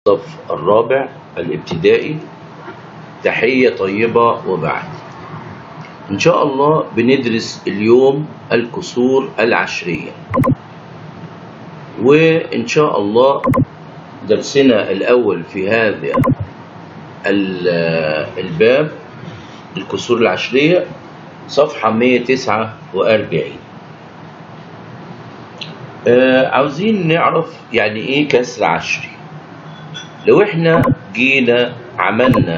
الصف الرابع الابتدائي. تحية طيبة وبعد. إن شاء الله بندرس اليوم الكسور العشرية، وإن شاء الله درسنا الأول في هذا الباب الكسور العشرية صفحة 149. عاوزين نعرف يعني إيه كسر عشري. لو إحنا جينا عملنا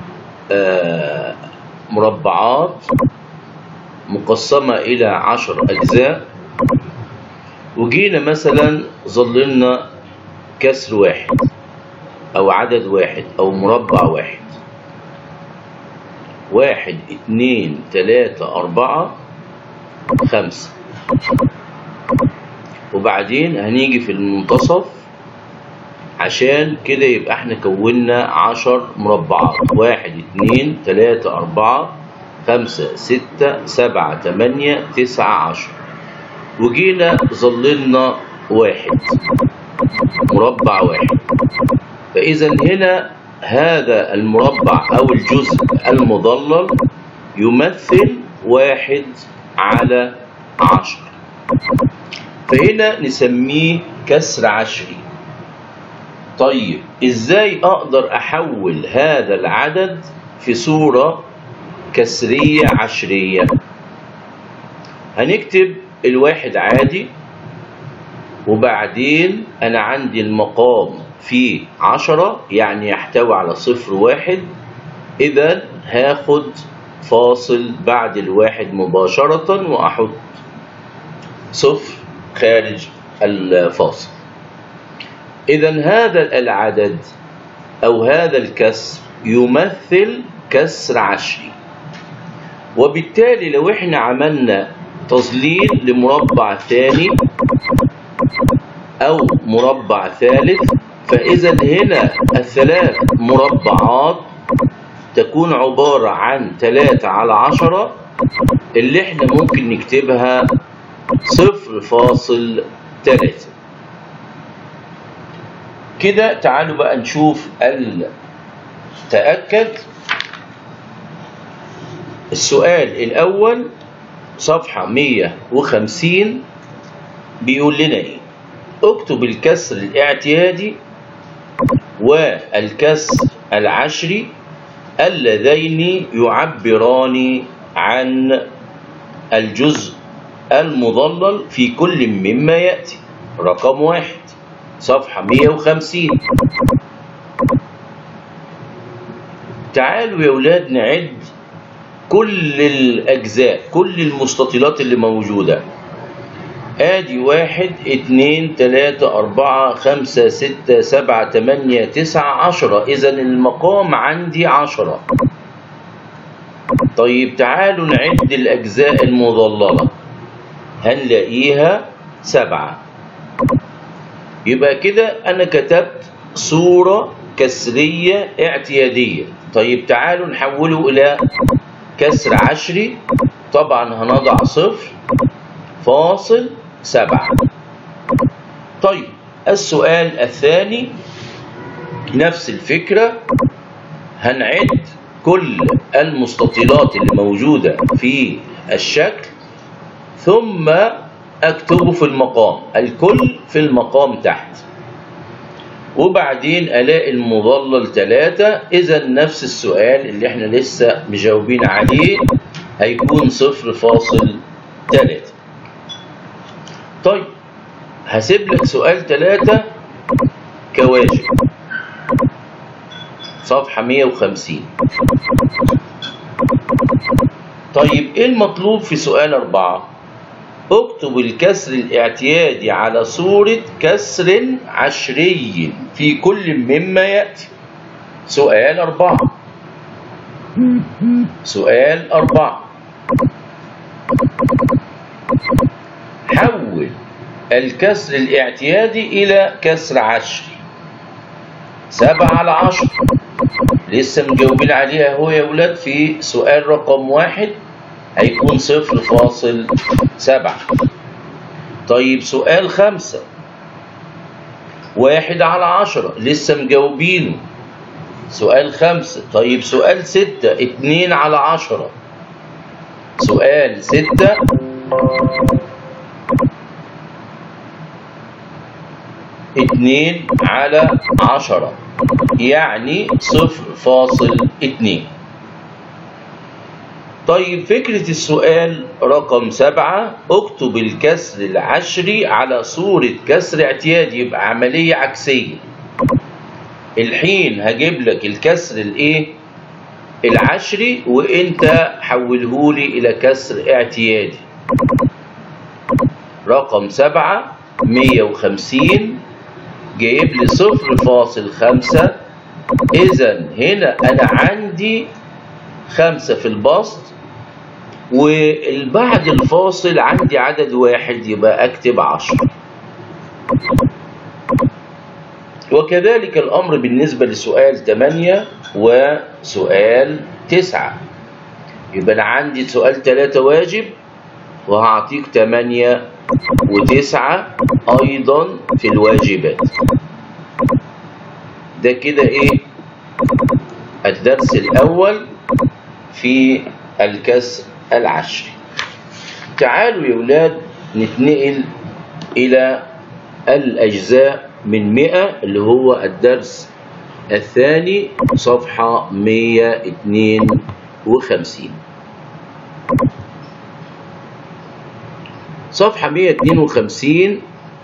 مربعات مقسمة إلى 10 أجزاء، وجينا مثلا ظللنا كسر واحد أو عدد واحد أو مربع واحد، 1 2 3 4 5، وبعدين هنيجي في المنتصف عشان كده يبقى احنا كونا 10 مربعات، 1 2 3 4 5 6 7 8 9 10، وجينا ظللنا واحد مربع واحد. فإذا هنا هذا المربع أو الجزء المظلل يمثل 1 على 10، فهنا نسميه كسر عشري. طيب ازاي اقدر احول هذا العدد في صورة كسرية عشرية؟ هنكتب الواحد عادي، وبعدين انا عندي المقام فيه 10 يعني يحتوي على 0 1، اذا هاخد فاصل بعد الواحد مباشرة واحط 0 خارج الفاصل. إذا هذا العدد أو هذا الكسر يمثل كسر عشري، وبالتالي لو احنا عملنا تظليل لمربع ثاني أو مربع ثالث، فإذا هنا الثلاث مربعات تكون عبارة عن 3 على 10 اللي احنا ممكن نكتبها 0.3. كده تعالوا بقى نشوف تأكد. السؤال الأول صفحة 150 بيقول لنا إيه؟ اكتب الكسر الاعتيادي والكسر العشري اللذين يعبران عن الجزء المظلل في كل مما يأتي. رقم 1 صفحة 150. تعالوا يا ولاد نعد كل الأجزاء، كل المستطيلات اللي موجودة. آدي 1 2 3 4 5 6 7 8 9 10، إذا المقام عندي 10. طيب تعالوا نعد الأجزاء المظللة، هنلاقيها 7. يبقى كده أنا كتبت صورة كسرية اعتيادية. طيب تعالوا نحوله إلى كسر عشري. طبعا هنضع 0.7. طيب السؤال الثاني نفس الفكرة، هنعد كل المستطيلات اللي موجودة في الشكل ثم اكتبه في المقام، الكل في المقام تحت، وبعدين الاقي المظلل 3. اذا نفس السؤال اللي احنا لسه مجاوبين عليه هيكون 0.3. طيب هسيب لك سؤال 3 كواجب، صفحة 150. طيب ايه المطلوب في سؤال 4؟ اكتب الكسر الاعتيادي على صورة كسر عشري في كل مما يأتي. سؤال 4. سؤال 4، حول الكسر الاعتيادي إلى كسر عشري. 7 على 10 لسه مجاوبين عليها اهو يا ولاد في سؤال رقم 1، هيكون 0.7. طيب سؤال 5، 1/10 لسه مجاوبينه. سؤال 5. طيب سؤال 6 2/10. سؤال 6 2/10 يعني 0.2. طيب فكرة السؤال رقم 7. اكتب الكسر العشري على صورة كسر اعتيادي، يبقى عملية عكسية. الحين هجيب لك الكسر العشري وانت حولهولي الى كسر اعتيادي. رقم 7 150 جايب لي 0.5. اذا هنا انا عندي 5 في البسط، والبعد الفاصل عندي عدد واحد، يبقى اكتب 10. وكذلك الامر بالنسبة لسؤال 8 وسؤال 9. يبقى انا عندي سؤال 3 واجب، وهعطيك 8 و9 ايضا في الواجبات. ده كده ايه الدرس الاول في الكسر العشري. تعالوا يا ولاد نتنقل الى الاجزاء من 100 اللي هو الدرس الثاني صفحة 152. صفحة 152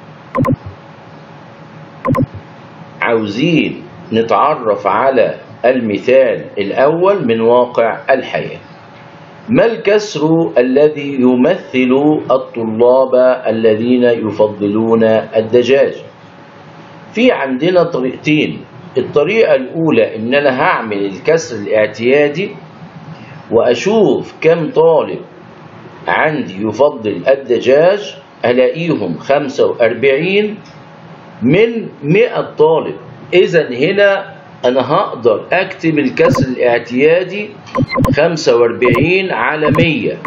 عاوزين نتعرف على المثال الأول من واقع الحياة. ما الكسر الذي يمثل الطلاب الذين يفضلون الدجاج؟ في عندنا طريقتين. الطريقة الأولى إن أنا هعمل الكسر الاعتيادي وأشوف كم طالب عندي يفضل الدجاج، ألاقيهم 45 من 100 طالب. إذا هنا أنا هقدر أكتب الكسر الاعتيادي 45 على 100.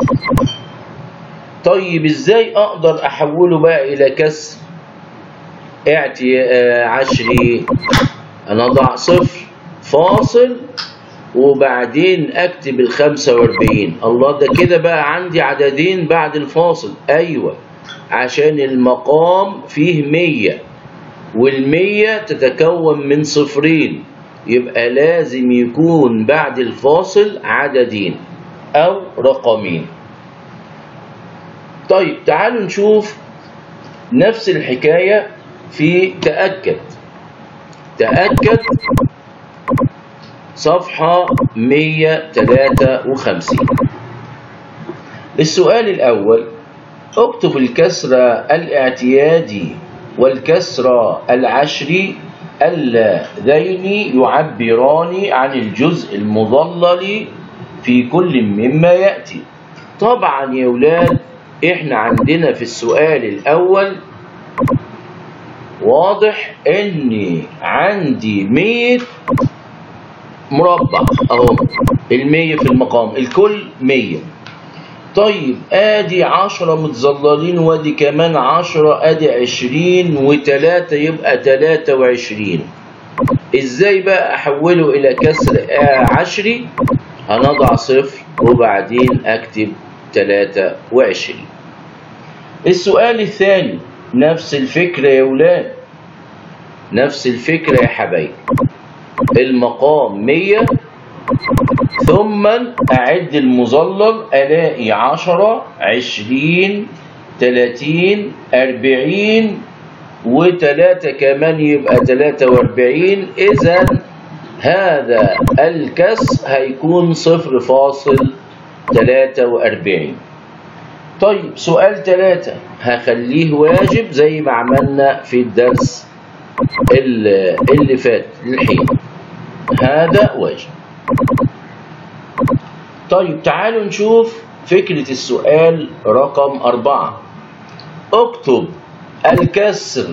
طيب إزاي أقدر أحوله بقى إلى كسر عشري؟ أنا أضع 0 وبعدين أكتب 45. الله، ده كده بقى عندي عددين بعد الفاصل. أيوة، عشان المقام فيه 100 وال100 تتكون من صفرين، يبقى لازم يكون بعد الفاصل عددين أو رقمين. طيب تعالوا نشوف نفس الحكاية في تأكد صفحة 153. السؤال الأول: اكتب الكسر الاعتيادي والكسر العشري اللذين يعبران عن الجزء المضلل في كل مما يأتي. طبعا يا ولاد احنا عندنا في السؤال الأول واضح اني عندي 100 مربع اهو، ال100 في المقام، الكل 100. طيب ادي 10 متظللين وادي كمان 10، ادي 20 و3 يبقى 23. ازاي بقى احوله الى كسر عشري؟ هنضع 0 وبعدين اكتب 23. السؤال الثاني نفس الفكرة يا ولاد، نفس الفكرة يا حبايبي. المقام 100 ثم أعد المظلل، ألاقي 10 20 30 40 و3 كمان يبقى 43. إذا هذا الكسر هيكون 0.43. طيب سؤال 3 هخليه واجب زي ما عملنا في الدرس اللي فات الحين، هذا واجب. طيب تعالوا نشوف فكرة السؤال رقم 4. اكتب الكسر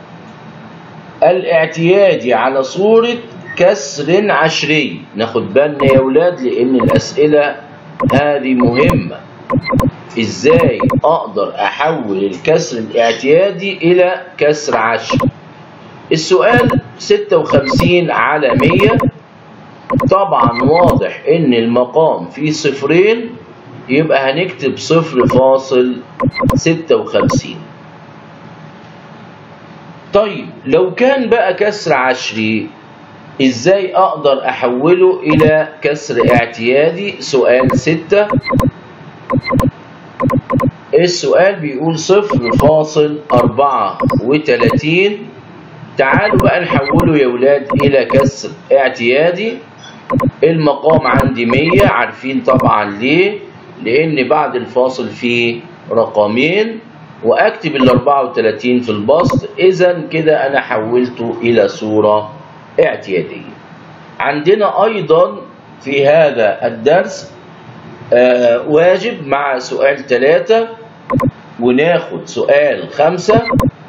الاعتيادي على صورة كسر عشري. ناخد بالنا يا ولاد لأن الأسئلة هذه مهمة. ازاي اقدر احول الكسر الاعتيادي الى كسر عشري؟ السؤال 56 على 100. طبعا واضح ان المقام فيه صفرين، يبقى هنكتب 0.56. طيب لو كان بقى كسر عشري، ازاي اقدر احوله الى كسر اعتيادي؟ سؤال 6. السؤال بيقول 0.34. تعالوا بقى نحوله يا ولاد الى كسر اعتيادي. المقام عندي 100، عارفين طبعا ليه؟ لان بعد الفاصل فيه رقمين، واكتب ال 34 في البسط. اذا كده انا حولته الى صورة اعتيادية. عندنا ايضا في هذا الدرس واجب مع سؤال 3، وناخد سؤال 5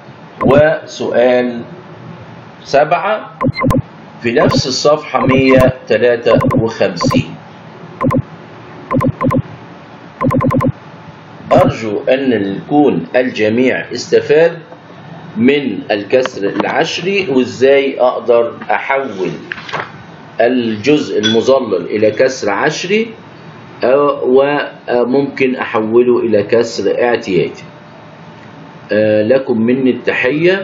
وسؤال 7 في نفس الصفحة 153. أرجو أن يكون الجميع استفاد من الكسر العشري، وإزاي أقدر أحول الجزء المظلل إلى كسر عشري، وممكن أحوله إلى كسر اعتيادي. لكم مني التحية،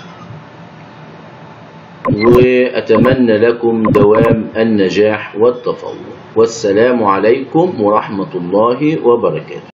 وأتمنى لكم دوام النجاح والتفوق، والسلام عليكم ورحمة الله وبركاته.